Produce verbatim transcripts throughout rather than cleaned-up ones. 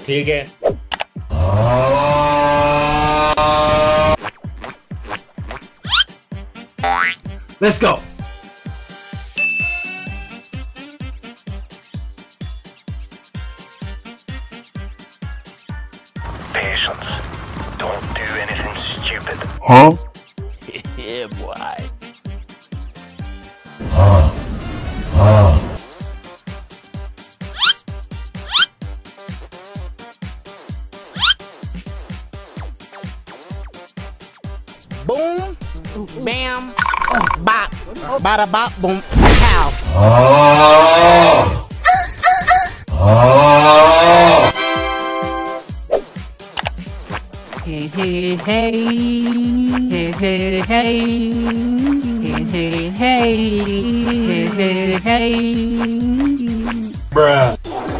ठीक है। Let's go. Patience. Don't do anything stupid. Huh? Yeah, boy. Boom, bam, bop, bada bop, boom, pow. Hey, hey, hey, hey, hey, hey, hey, hey, hey, hey, hey. Bruh.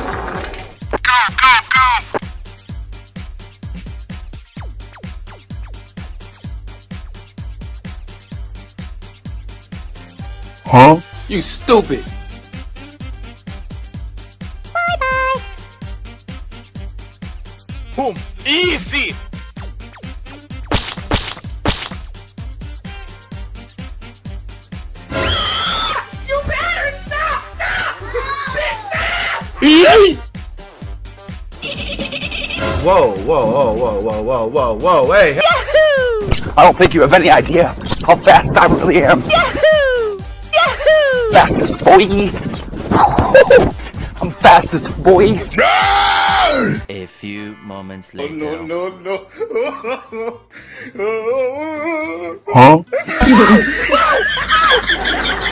Huh? You stupid. Boom. Easy. You better stop! Stop! Whoa, whoa, whoa, whoa, whoa, whoa, whoa, whoa, hey! Yahoo! I don't think you have any idea how fast I really am. Yahoo! Yahoo! Fastest boy. I'm fastest boy. A few moments later. No, no, no. Huh?